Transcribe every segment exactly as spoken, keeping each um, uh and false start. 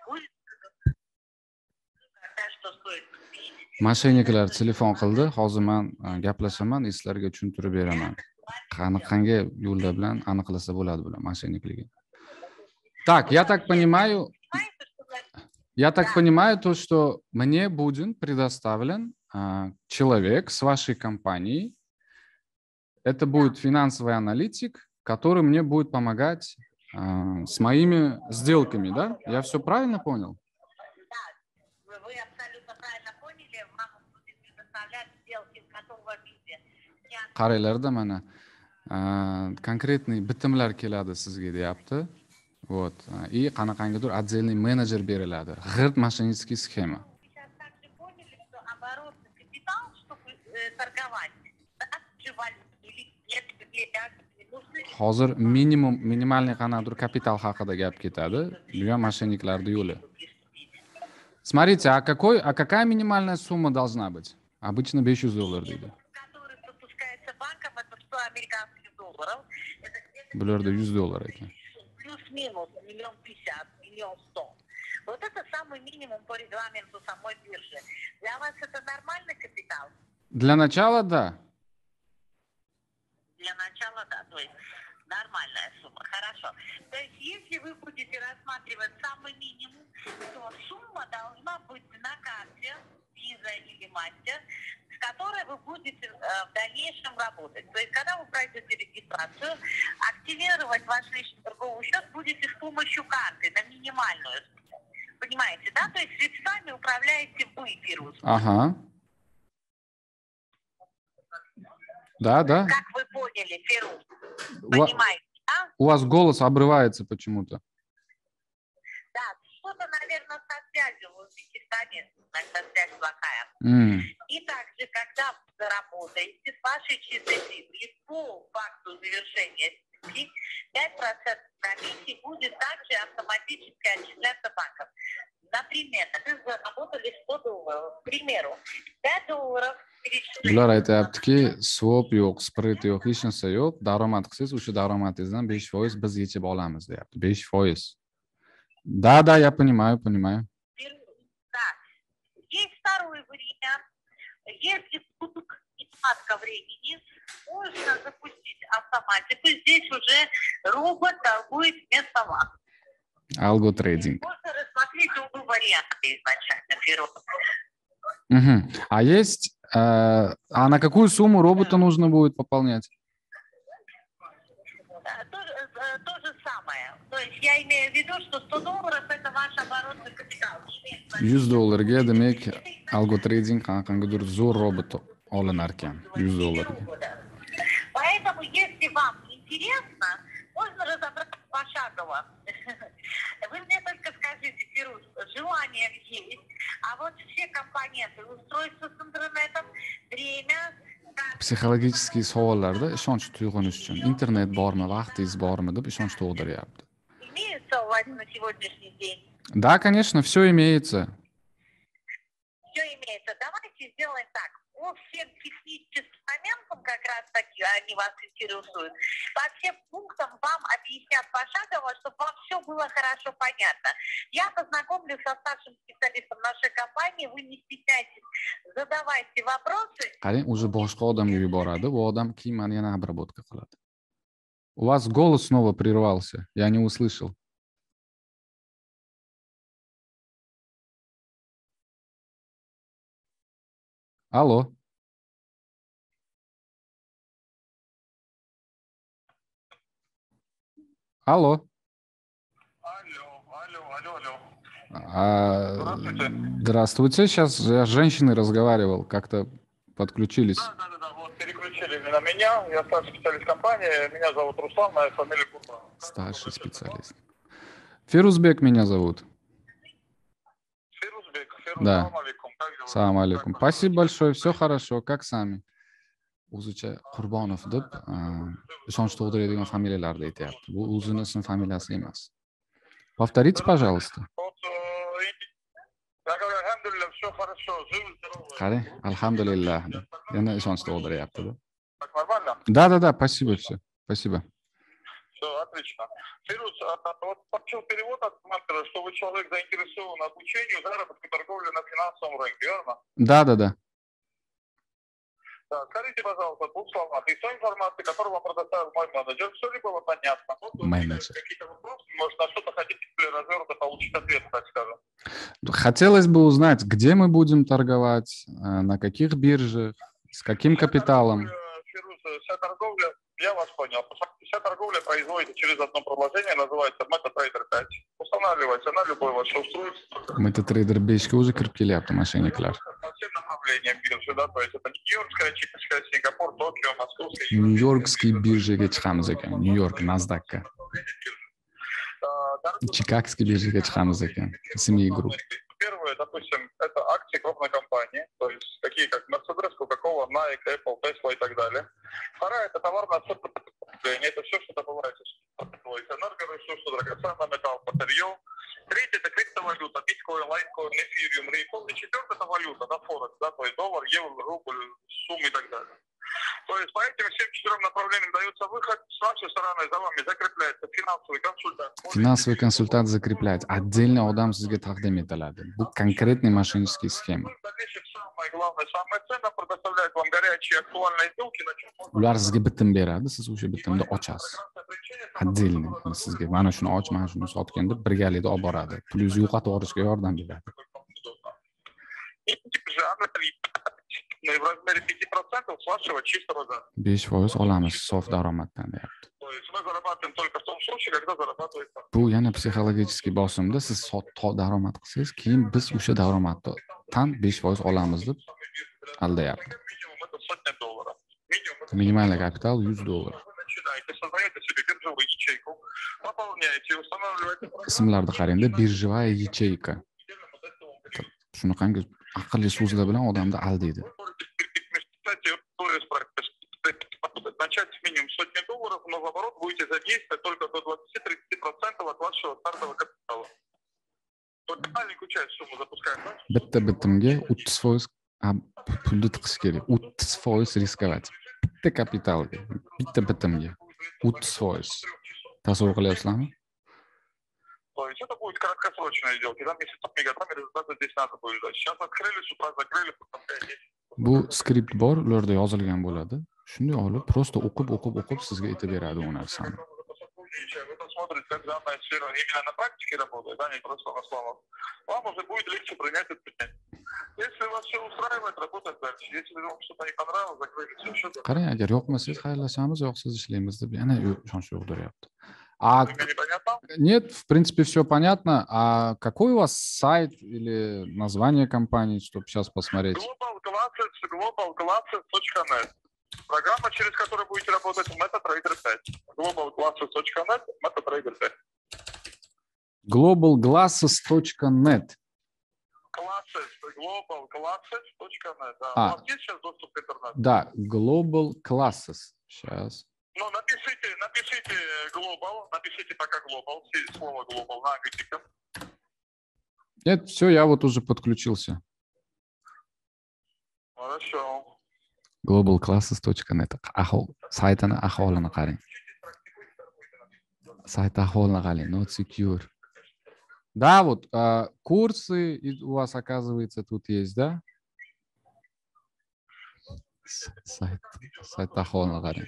будет тогда, что стоит купить. Mashinachilar telefon qildi. Hozir men gaplashaman, sizlarga tushuntirib beraman. Qanaqangi yo'llar bilan aniqlasa bo'ladi bular mashinachiligini. Так, я так понимаю, я так понимаю то, что мне будет предоставлен а, человек с вашей компанией. Это будет финансовый аналитик, который мне будет помогать а, с моими сделками, да? Я все правильно понял? Да, вы абсолютно правильно поняли. Вам будет предоставлять сделки в готовом виде. Qaranglarda mana konkretный bitimlar keladi sizga deyapti. Вот. И qanaqangidir отдельный менеджер beriladi. G'irt mashinistskiy sxema. Сейчас также поняли, что оборотный капитал, чтобы торговать, hozir minimum minimalniy qanaqadir kapital haqida gap ketadi. Bu ham mashinniklarning yo'li. Смотрите, а какой, а какая минимальная сумма должна быть? Обычно besh yuz доллар deydi. который пропускается банком, это сто американских долларов. Bularda yuz dollar ekan. Плюс-минус миллион пятьдесят, миллион сто. Вот это самый минимум по регламенту самой биржи. Для вас это нормальный капитал? Для начала, да. Для начала, да, то есть нормальная сумма. Хорошо. То есть если вы будете рассматривать самый минимум, то сумма должна быть на карте, виза или мастер, с которой вы будете э, в дальнейшем работать. То есть когда вы пройдете регистрацию, активировать ваш личный торговый счет будете с помощью карты на минимальную сумму. Понимаете, да? То есть средствами управляете вы, Фируз. Ага. Да, да. Как вы поняли, Фируз? Понимаете, да? У вас голос обрывается почему-то. Да, что-то, наверное, со связью в Узбекистане, иногда связь плохая. Mm. И также, когда вы заработаете с вашей чистой прибыли по факту завершения сделки, пять процентов комиссии будет также автоматически отчисляться банком. Например, вы заработали сто долларов, к примеру, пять долларов. Bular aytayaptiki, swap yo'q, spread yo'q, hech narsa yo'q. Daromad qilsangiz, o'sha daromadingizdan besh foiz biz yechib olamiz, deyapti. besh foiz. Да, да, я понимаю, понимаю. Да. Есть второй вариант. Если вдруг нехватка времени, можно запустить автоматику. Здесь уже робот торгует вместо вас. Алго-трейдинг. Можно рассмотреть оба варианта изначально, Фируз. Угу. А есть... Э, а на какую сумму робота нужно будет пополнять? То, то же самое. То есть я имею в виду, что сто долларов это ваш оборотный капитал. yuz dollarga demak algo-trading qanaqangidir zo'r robot olinar ekan. yuz dollarga. Поэтому, если вам интересно, можно разобрать пошагово. Вы мне только скажите, Фируз, желание есть, а вот все компоненты, устройство с интернетом, время... Psixologik savollarda ishonch tuyg'unish uchun internet bormi, vaqtingiz bormi deb ishonch tug'diryapti. Имеется у вас на сегодняшний день? Да, конечно, все имеется. Все имеется. Давайте сделаем так. По всем техническим моментам, как раз таки они вас интересуют, по всем пунктам вам объяснят пошагово, чтобы вам все было хорошо понятно. Я познакомлюсь со старшим специалистом нашей компании, вы не стесняйтесь, задавайте вопросы. Qarang, o'zi boshqa odamga yuboradi, bu odam keyin meni yana обработка qiladi. У вас голос снова прервался, я не услышал. Алло. Алло. Алло, алло, алло, алло. А, Здравствуйте. Здравствуйте. Сейчас я с женщиной разговаривал, как-то подключились. Да, да, да, да, вот переключили на меня. Я старший специалист компании. Меня зовут Руслан, моя фамилия Курбан. Старший специалист. Фирузбек меня зовут. Фирузбек. Фируз, Да. салам алейкум. Как дела? Салам алейкум. Как Спасибо поживаете? большое. Все хорошо. Как сами? O'zicha Qurbonov deb ishonch tug'diradigan familiyalarni aytyapti. Bu o'zini ism familiyasi emas. Повторите, пожалуйста. Вот, э, я говорю, альхамдулилля, все хорошо. Живы, здоровы. Qarang, alhamdulillah. Yana ishonch tug'diryapti. Так нормально? Да, да, да, спасибо все. Спасибо. Все, отлично. Фирус, а, вот получил перевод от мастера, что вы человек заинтересован обучению, заработку, торговле на финансовом рынке, верно? Да, да, да. Да, скажите, пожалуйста, в двух словах, из той информации, которую вам предоставил мой менеджер, все ли было понятно? Вот, Менеджер. какие-то вопросы, может, на что-то хотите более развернуто получить ответ, так скажем. Хотелось бы узнать, где мы будем торговать, на каких биржах, с каким Вся капиталом. торговля, Фирус, вся торговля, я вас понял, вся торговля производится через одно приложение, называется MetaTrader пять. Устанавливается на любое ваше устройство. MetaTrader beshga o'zi kirib kelyapti mashinalar. По всем направлениям биржи, да, то есть это Нью-Йоркская, Чикагская, Сингапур, Токио, Московская. Nyu-Yorkskiy birjaga chiqamiz ekan. Nyu-York, Nasdaqqa. Chikagskiy birjaga chiqamiz ekan. Ismli guruh. Первое, допустим, это акции крупной компании, то есть такие как Mercedes, Coca-Cola, Nike, Apple, Tesla и так далее. Вторая, это товарное потребление, это все, что добывается, то есть энергоресурсы, драгоценный металл, материал. Третье, это криптовалюта, биткоин, лайткоин, эфириум, рейпл. И четвертое, это валюта, да, форекс, да, то есть доллар, евро, рубль, суммы и так далее. То есть по этим всем четырем направлениям дается выход, с вашей стороны за вами закрепляется финансовый консультант. Финансовый консультант закрепляет. Отдельный odam sizga taqdim etiladi. Bu конкретный мошеннический схема. Самое главное, самое ценное, предоставляет вам горячие актуальные сделки, на чем можно... Ular sizga bitim beradi, siz o'sha bitimni ochasiz. Отдельный. Sizga mana shuni och, mana shuni sotgin deb birgalikda olib boradi. Pulingizni yo'qotib olishga yordam beradi. В размере пяти процентов с вашего чистого заработка. besh foiz olamiz sof daromaddan deyapti. То есть мы зарабатываем только в том случае, когда зарабатывает партнер. Bu yana psixologik bosimda siz sotto daromad qilsangiz, keyin biz o'sha daromaddan besh foiz olamiz deb aldayapti. Минимум это сотня долларов. Минимум это Minimal kapital yuz dollar. вы начинаете, создаете себе биржевую ячейку, пополняете, устанавливаете... Qismlarda qarangda birjevая ячейка. Shunaqangi aqlli so'zlar bilan odamni aldaydi. Начать с минимум сотни долларов, но в оборот будете задействовать только до двадцати-тридцати процентов от вашего стартового капитала. Только маленькую часть суммы запускаем. Bitta bitimga o'ttiz foiz pulni tiqish kerak. o'ttiz foiz riskovать. Bitta kapitalga, bitta bitimga o'ttiz foiz. Tasavvur qilyapsizlarmi? То есть это будет краткосрочная сделка. Там месяцами годами результаты здесь надо будет ждать. Сейчас открыли, с утра закрыли, потом пять десять. Bu skript bor, ularda yozilgan bo'ladi. Shunday olib, prosta o'qib, o'qib, o'qib sizga aytib beradi u narsani. Вы посмотрите, как данная сфера именно на практике работает, а не просто на словах. Вам уже будет легче принять это принять. Если вас все устраивает, работать дальше. Если вам что-то не понравилось, закрыли все счеты. Qarang, agar yoqmasangiz xayrlashamiz, yoqsiz ishlaymiz deb yana ishonch yo'qdiryapti. А Непонятно? нет, в принципе, все понятно. А какой у вас сайт или название компании, чтобы сейчас посмотреть? глобал класс глобал класс точка нет. Программа, через которую будете работать, MetaTrader пять. глобал класс точка нет, MetaTrader пять. глобал гласses точка нет. Classes, глобал класс точка нет. Да. А. У вас есть сейчас доступ к интернету? Да, Global Classes. Сейчас. Ну, напишите, напишите глобал, напишите пока глобал, слово глобал на английском. Нет, все, я вот уже подключился. Хорошо. глобал класses точка нет. Ahol, saytini aholini qarang. Сайт aholini qarang, not secure. Да, вот а, курсы у вас, оказывается, тут есть, да? Сайт, сайт aholini qarang.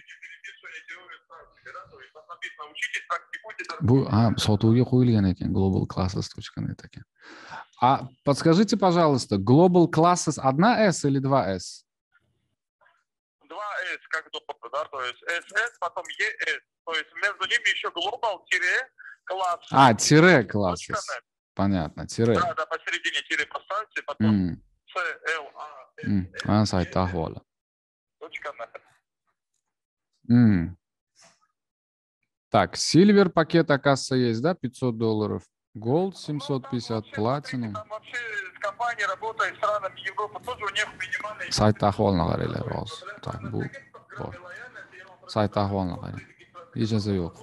Bu а, sotuvga qo'yilgan ekan, global classes точка нет ekan. А подскажите, пожалуйста, Global Classes одна эс или два эс? два эс, как доктор, да, то есть эс эс, потом и эс, то есть между ними еще global-класс. А, тире Classes. Понятно, тире. Да, да, посередине тире поставьте, потом си эл а А, сайт aholi. точка нет. М. Так, Silver пакет, оказывается, есть, да, пятьсот долларов. Gold семьсот пятьдесят, Platinum. Там вообще компания работает с странами Европы, тоже у них минимальный... Сайt aholini qaranglar hozir. Так, bu bor. Sayt aholini qarang. Hech narsa yo'q.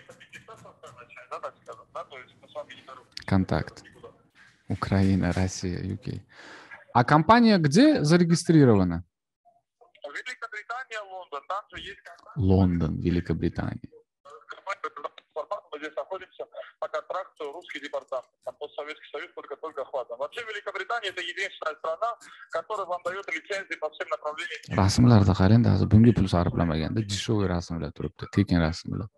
Контакт. Украина, Россия, ю кей. А компания где зарегистрирована? Великобритания, Лондон, там же есть... Лондон, Великобритания. компания, мы здесь находимся по контракту русский департамент. Там постсоветский союз только-только охватываем. Вообще Великобритания это единственная страна, которая вам дает лицензии по всем направлениям. Rasmlarda qarang, hozir bunga pul sarflamaganda jishoviy rasmlar turibdi, tekin rasmlar.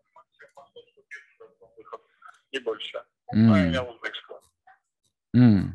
Не больше. М. А, я узбекского. М.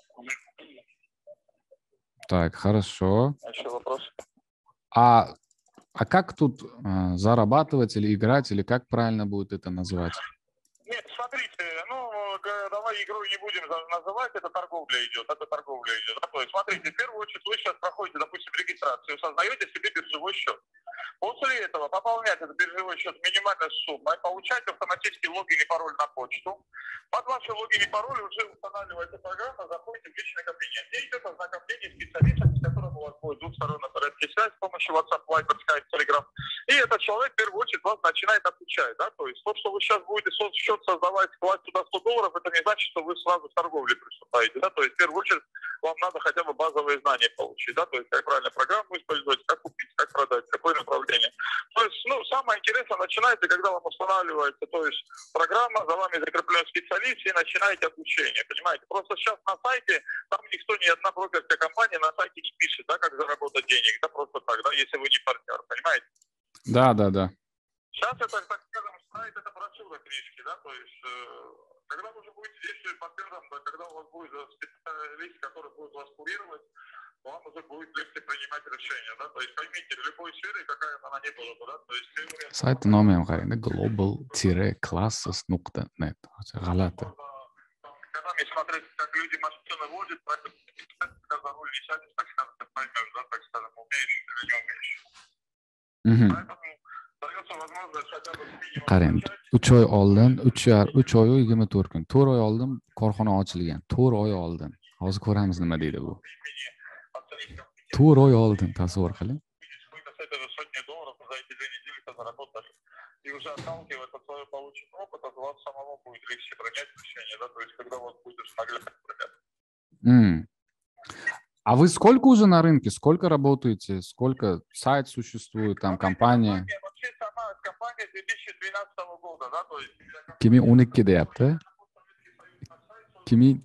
Так, хорошо. А еще вопрос? А, а как тут а, зарабатывать или играть, или как правильно будет это называть? Нет, смотрите, ну, г- давай игру не будем за- называть, это торговля идет, это торговля идет. Да, то есть, смотрите, в первую очередь вы сейчас проходите, допустим, регистрацию, создаете себе биржевой счет. После этого пополняете этот биржевой счет минимальной суммой, получаете автоматический логин и пароль на почту. Под ваши логин и пароль уже устанавливается программа, заходите в личный кабинет. И идет ознакомление специалиста, с которым у вас будет двухсторонняя порядке связь с помощью WhatsApp, Viber, Skype, Telegram. И этот человек в первую очередь вас начинает обучать. Да? То есть то, что вы сейчас будете со- счет создавать, класть туда сто долларов, это не значит, что вы сразу в торговле приступаете. Да? То есть в первую очередь вам надо хотя бы базовые знания получить. Да? То есть как правильно программу использовать, как купить, как продать, какое направление. То есть, ну, самое интересное начинается, когда вам устанавливается, то есть программа, за вами закреплен специалист и начинаете обучение, понимаете? Просто сейчас на сайте, там никто, ни одна брокерская компания на сайте не пишет, да, как заработать денег, да, просто так, да, если вы не партнер, понимаете? Да, да, да. Сейчас это, так скажем, сайт, это брошюра книжки, да, то есть, э, когда вы уже будете действовать партнером, да, когда у вас будет э, специалист, который будет вас курировать, вам уже будет легче принимать решения, да, то есть поймите, в любой сфере, какая бы она ни была, да, то есть теория... Sayt nomi ham qarang, global classes nuqta net. G'alati. Когда мне смотреть, как люди машины водят, поэтому когда за руль не сядешь, так скажем, ты поймешь, да, так скажем, умеешь или не умеешь. Mhm. Поэтому дается возможность хотя бы с минимум Qarang, начать. uch oy oldin, uch uch oy yigirma to'rt kun. to'rt oy oldin korxona ochilgan. to'rt oy oldin. Hozir ko'ramiz nima deydi bu. to'rt oy oldin tasavvur qiling. Сколько с этого сотни долларов за эти две недели заработали. И уже отталкиваясь от своего полученного опыта, у вас самому будет легче принять решение, да, то есть когда у вас будет наглядно пример. М. А вы сколько уже на рынке? Сколько работаете? Сколько сайт существует, там компания? Вообще сама компания две тысячи двенадцатого года, да, то есть... ikki ming o'n ikki deyapti. ikki ming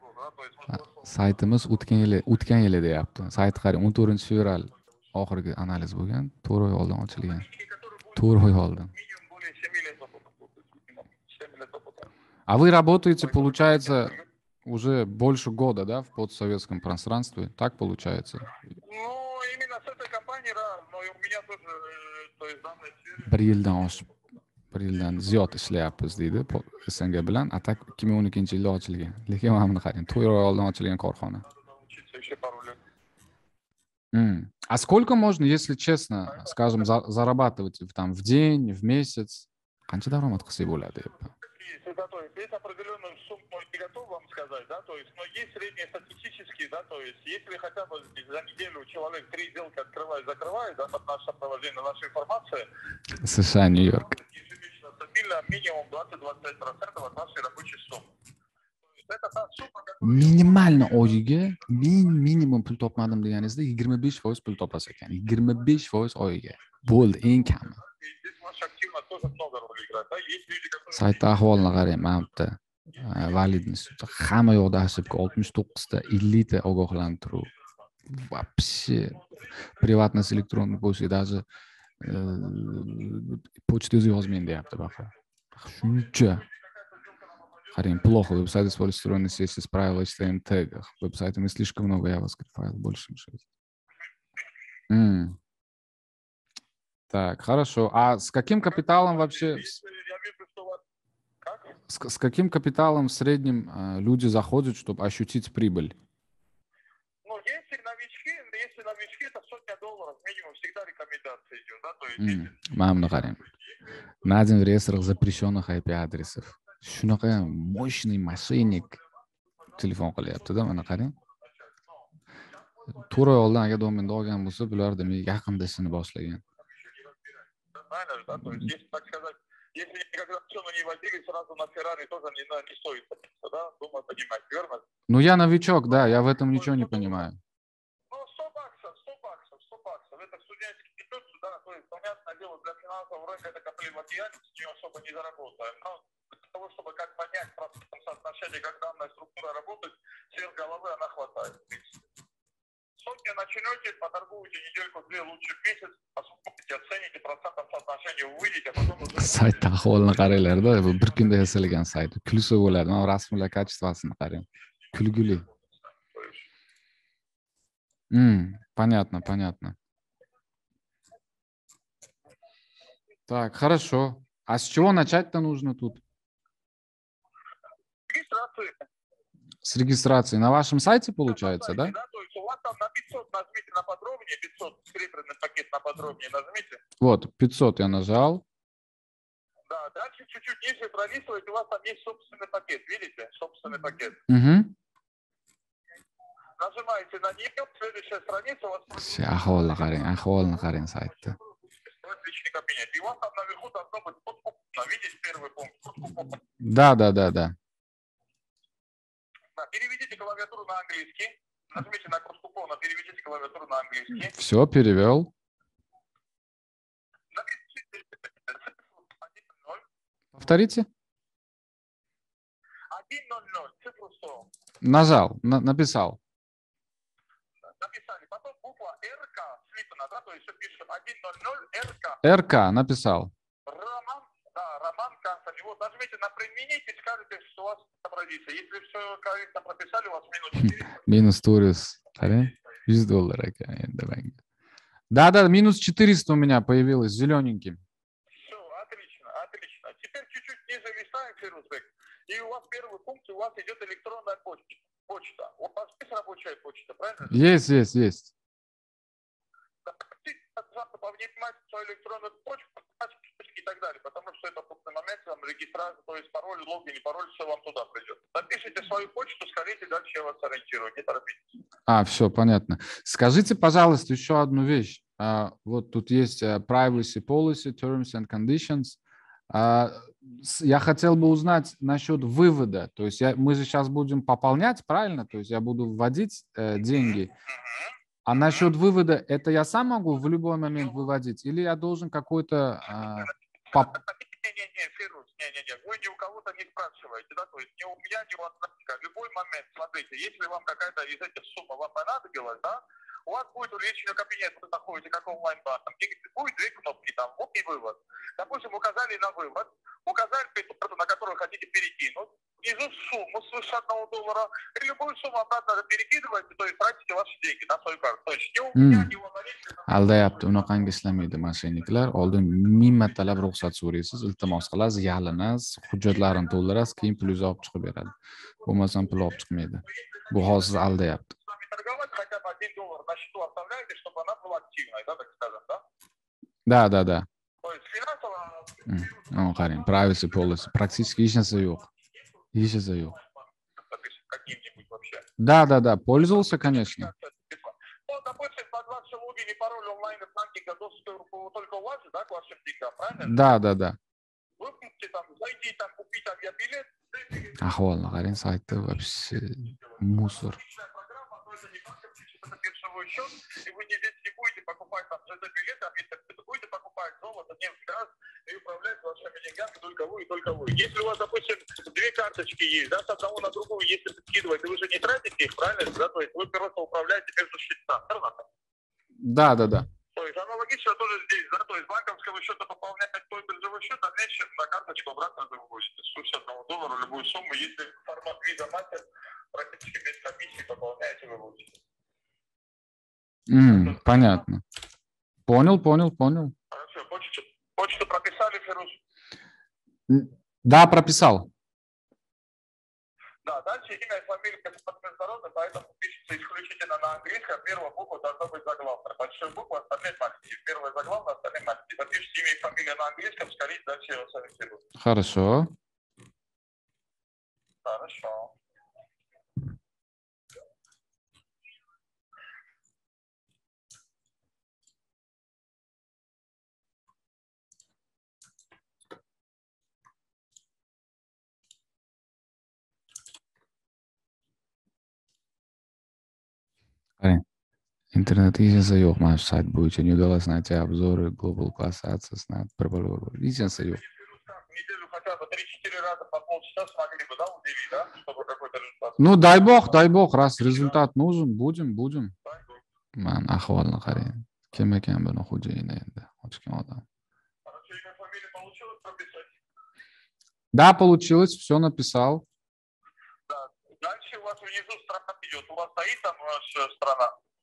saytimiz o'tgan yili, o'tgan yili deyapti. Sayt qarang, o'n to'rtinchi fevral oxirgi analiz bo'lgan. to'rt oy oldin ochilgan. to'rt oy oldin. Минимум более семи лет опыта. семь лет опыта. А вы работаете, получается, уже больше года, да, в постсоветском пространстве? Так получается? Ну, именно с этой компанией, да, но и у меня тоже, э, то есть в данной сфере... bir yildan oshib bir yildan ziyod ishlayapmiz deydi S N G bilan. Atak ikki ming o'n ikkinchi yilda ochilgan. Lekin mana buni qarang, to'rt oy oldin ochilgan korxona. Надо научиться еще пару лет. М. А сколько можно, если честно, скажем, за- зарабатывать в- там в день, в месяц? Qancha daromad qilsak bo'ladi? Если готовить, есть определенную сумму, не готов вам сказать, да, то есть, но есть среднестатистические, да, то есть, если хотя бы за неделю человек три сделки открывает, закрывает, да, под наше сопровождение, наша информация, США, Нью-Йорк. ежемесячно стабильно минимум двадцать-двадцать пять процентов от вашей рабочей суммы. То есть это та сумма, которая... Minimalni oyiga men minimum pul topmadim deganingizda yigirma besh foiz pul topasiz ekan. yigirma besh foiz oyiga. Bo'ldi, eng kami. И здесь ваша активность тоже много роли играет, да, есть люди, которые... Saytda ahvolni qarang, mana bu yerda. Valid instituti hamma yoqda ошибка oltmish to'qqizta, ellikta ogohlantiruv. Вообще privatность электронный почта даже почтangizga yozmang deyapti baqa. Shuncha. Qarang, плохо. Веб-сайт использует C S S правила эйч ти эм эль тегах. Веб-сайтами слишком много JavaScript файлов, больше, чем шесть. М. Так, хорошо. А с каким капиталом вообще? Я вижу, что у вас... Как? С, с каким капиталом в среднем а, люди заходят, чтобы ощутить прибыль? Ну, если новички, если новички, это сотня долларов минимум, всегда рекомендация идет, да, то есть... М. Mana buni qarang. Найден в реестрах запрещенных ай пи адресов. Shunaqa мощный мошенник telefon qilyapti-da, mana qarang. to'rt oy oldin agar domenni olgan bo'lsa, bular demak yaqinda ishini boshlagan. Правильно же, да, то есть, если, так сказать, если никогда машину не водили, сразу на Феррари тоже не, не стоит, да, думаю, понимать, верно? Ну, я новичок, да, я в этом ничего не понимаю. Ну, сто баксов, сто баксов, сто баксов, это студенческий бюджет, да, то есть, понятное дело, для финансового рынка это капли в океане, с нее особо не заработаем, но способа, как понять процентном соотношении, как данная структура работает, сверх головы она хватает. Сотни начнете, поторгуете недельку-две, лучше месяц, посмотрите, оцените процентном соотношении, увидите, а потом уже... Saytda ahvolini qaranglar-da, bu bir kunda yasalgan sayt. Kulsa bo'ladi. Mana rasmlar kачествосini qarang. Kulguli. М, понятно, понятно. Так, хорошо. А с чего начать-то нужно тут? Регистрации. С регистрации на вашем сайте получается, да? Да, то есть у вас там на пятьсот нажмите на подробнее, пятьсот серебряный пакет на подробнее нажмите. Вот, пятьсот я нажал. Да, дальше чуть-чуть ниже пролистываете, у вас там есть собственный пакет, видите? Собственный пакет. Угу. Нажимаете на нее, следующая страница у вас... Ahvolni qarang, ahvolni qarang saytda. Личный кабинет. И у вас там наверху должно быть подкупно. Видите первый пункт? Подкупно. Да, да, да, да. Переведите клавиатуру на английский. Нажмите на код купона, переведите клавиатуру на английский. Все, перевел. Повторите. один ноль ноль, цифру сто. Нажал, на- написал. Написали. Потом буква РК слитана, да, то есть все пишем один ноль ноль РК. РК написал. Роман, да, Роман Кансами. Вот нажмите на применить и скажете, что у вас отобразится. Если все корректно прописали, у вас минус четыреста. Minus to'rt qarang. yuz dollar ekan endi menga. Да, да, минус четыреста у меня появилось зелененьким. Все, отлично, отлично. Теперь чуть-чуть ниже листаем, Фирузбек. И у вас первый пункт, у вас идет электронная почта. почта. У вас есть рабочая почта, правильно? Есть, есть, есть. Повнимать свою электронную почту и так далее, потому что это в этот момент там регистрация, то есть пароль, логин и пароль, все вам туда придет. Напишите свою почту, скажите, дальше я вас ориентирую, не торопитесь. А, все, понятно. Скажите, пожалуйста, еще одну вещь. А, вот тут есть uh, privacy policy, terms and conditions. А, с- я хотел бы узнать насчет вывода. То есть я, мы же сейчас будем пополнять, правильно? То есть я буду вводить э, деньги. А насчет вывода, это я сам могу в любой момент выводить? Или я должен какой-то... а, поп- Не-не-не, Фирус, не-не-не, вы ни у кого-то не спрашиваете, да, то есть ни у меня, ни у отправника. В любой момент, смотрите, если вам какая-то из этих сумм вам понадобилась, да, у вас будет личный кабинет, вы находите как онлайн-банк, там будет две кнопки, там, вот и вывод. Допустим, указали на вывод, указали предметы, на которые хотите перекинуть, внизу сумму свыше одного доллара, и любую сумму обратно перекидываете, то есть тратите ваши деньги на свою карту. То есть ни у меня, ни у наличных... aldayapti, unaqangi ishlamaydi moshinniklar. Oldin ming martalab ruxsat so'raysiz, iltimos qilasiz, yalinasiz, hujjatlarini to'ldirasiz, keyin pulingizni olib chiqib beradi. Bo'lmasam pul olib chiqmaydi. Bu hozir sizni aldayapti. С вами торговать хотя бы один доллар на счету оставляете, чтобы она была активной, да, так скажем, да? Да, да, да. То есть финансово... М, qarang, privacy policy. Практически hech narsa yo'q. Hech narsa yo'q. Каким-нибудь вообще. Да, да, да. Пользовался, конечно. Ну, допустим, под ваши логин и пароль онлайн-банкинга доступ только у вас, да, к вашим деньгам, правильно? Да, да, да. Вы можете там зайти, там купить авиабилет. Ahvolni qarang, saytda вообще мусор. Отличная программа, но это не банковский счет, это биржевой счет, и вы не, здесь не будете покупать там ЖД-билеты, а если вы будете покупать золото, нефть, газ, и управлять вашими деньгами только вы и только вы. Если у вас, допустим, две карточки есть, да, с одного на другую, если скидывать, вы же не тратите их, правильно? Да, то есть вы просто управляете между счетами, верно? Да, да, да. То есть аналогично тоже здесь, да, то есть банковского счета пополнять твой биржевой счет, а меньше на карточку обратно другую, свыше одного доллара, любую сумму, если формат виза мастер, практически без комиссии пополняете, вы будете. М, понятно. Понял, понял, понял. Хорошо, почту, почту прописали, Фирус? М, Да, прописал. Да, дальше имя и фамилия международная, поэтому пишется исключительно на английском, первая буква должна быть заглавная. Большая буква, остальные маленькие. Первая заглавная, остальные маленькие. Напишите имя и фамилия на английском, скорее дальше я вас ориентирую. Хорошо. Хорошо. Qarang. Internetda hech narsa yo'q mana shu sayt bo'yicha. New Dollar найти обзоры, Global Class Access, bir bor bor. Hech narsa yo'q. Неделю хотя бы три-четыре раза по полчаса смогли бы, да, уделить, да, чтобы какой-то результат. Ну, дай bog, дай bog, ras rezultat нужен, будем, будем. Man, ahvolni qarang. Kim ekan buni xo'jayini endi, ochgan odam. Хорошо, имя, фамилия получилось прописать? Да, получилось, все написал. Да. Дальше у вас внизу страна идет. У вас стоит там ваша страна?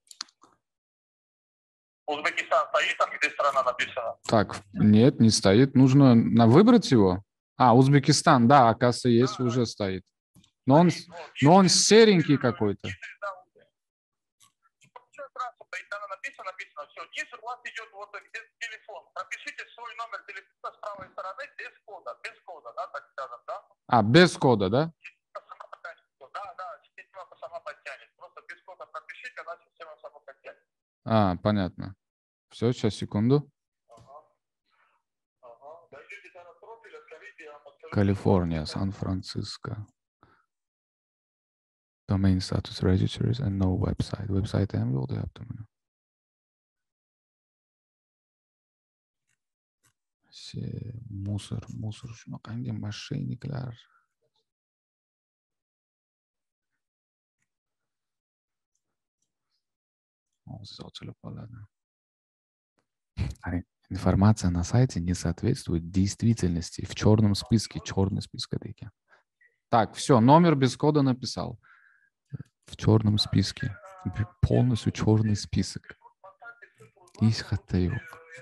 Узбекистан стоит там, где страна написана? Так, нет, не стоит. Нужно на выбрать его. А, Узбекистан, да, оказывается, есть, Да, уже да. стоит. Но он, Стоит, вот, но он если- серенький какой-то. если, да, вот, всё сразу стоит, там написано, написано, все. Ниже у вас идет вот где телефон. Пропишите свой номер телефона с правой стороны без кода, без кода, да, так скажем, да? А, без кода, да? Сама потянет. Да, да, система сама подтянет. Просто без кода пропишите, она система сама подтянет. А, понятно. Все, сейчас, секунду. Ага. Ага. Дойдете до профиля, скажите, я вам подскажу. Калифорния, Сан-Франциско. Domain status registers and no website. Website ham yo'q deyapti buni. Se musor, musor shunaqangi mошенникlar. Hozir ochilib qoladi. Qarang, информация на сайте не соответствует действительности. В черном списке, черный список ekan. Так, все, номер без кода написал. В черном списке. Полностью черный список. Hech qayerda yo'q.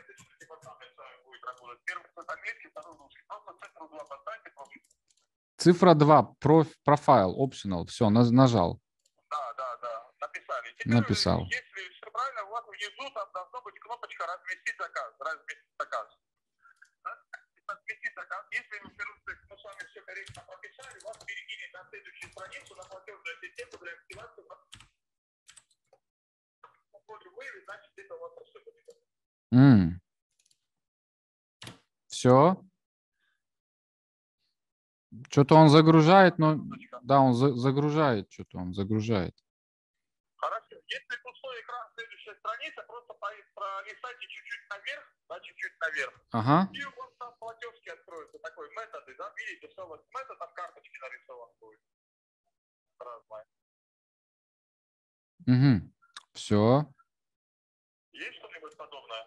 Цифра два, проф, профайл, optional. Все, нажал. Да, да, да. Написали. Теперь, Написал. если все правильно, у вас внизу там должна быть кнопочка «Разместить заказ». Разместить заказ. Да? Разместить заказ. Если вы мы с вами все корректно прописали, вас перекинет на следующую страницу на платежную систему для активации. Выявить, значит, это у вас ошибочка. Mm. Все. Что-то он загружает, но... Да, он за загружает, что-то он загружает. Хорошо. Если пустой экран, следующая страница, просто пролистайте чуть-чуть наверх, да, чуть-чуть наверх. Ага. И у вас там платежки откроются, такой методы, да, видите, что у вас метод, там карточки нарисован будет. Разные. Угу. Все. Есть что-нибудь подобное?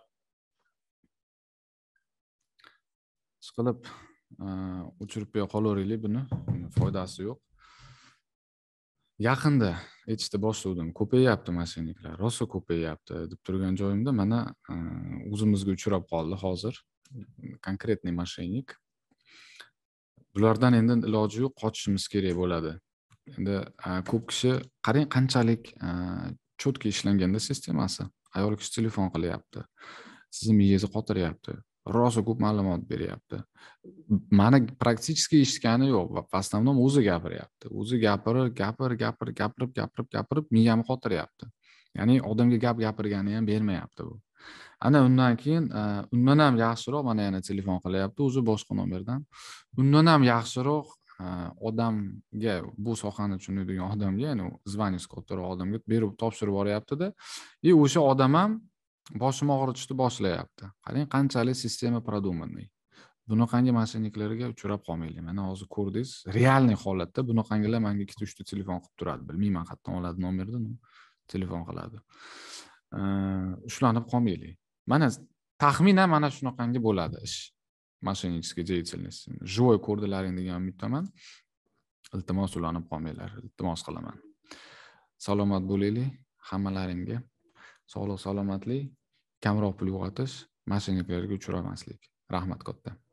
Siqilib o'chirib qo'ya qolaveraylik buni, foydasi yo'q. Yaqinda aytishni boshladim, ko'payapti mошенникlar, rosa ko'payapti deb turgan joyimda mana o'zimizga uchrab qoldi hozir. Konkretniy mошенник. Bulardan endi iloji yo'q, qochishimiz kerak bo'ladi. Endi ko'p kishi qarang qanchalik cho'tka ishlanganda sistemasi. Ayol kishi telefon qilyapti. Sizni miyangizni qotiryapti. Rosa ko'p ma'lumot beryapti. Mani praktichески eshitgani yo'q. Va основном o'zi gapiryapti. O'zi gapirib, gapir, gapir, gapirib, gapirib, gapirib miyamni qotiryapti. Ya'ni odamga gap gapirgani ham bermayapti bu. Ana undan keyin undan ham yaxshiroq mana yana telefon qilyapti, o'zi boshqa nomerdan. Undan ham yaxshiroq odamga, bu sohani tushunadigan odamga, ya'ni звонить kattaroq odamga berib topshirib boryapti-da, и o'sha odam ham boshim og'ritishni boshlayapti. Qarang qanchalik sistema продуманный. Bunaqangi mошенникlarga uchrab qolmaylik. Mana hozir ko'rdingiz, realniy holatda bunaqangilar menga ikkita uchta telefon qilib turadi. Bilmayman qayerdan oladi nomerni, telefon qiladi. Ushlanib qolmaylik. Mana taxminan mana shunaqangi bo'ladi ish. Mошенническая деятельность. Живой ko'rdilaring degan umiddaman. Iltimos ulanib qolmanglar, iltimos qilaman. Salomat bo'laylik hammalaringga. Sog'lik, salomatlik, kamroq pul yo'qotish, mошенникlarga uchramaslik. Rahmat katta.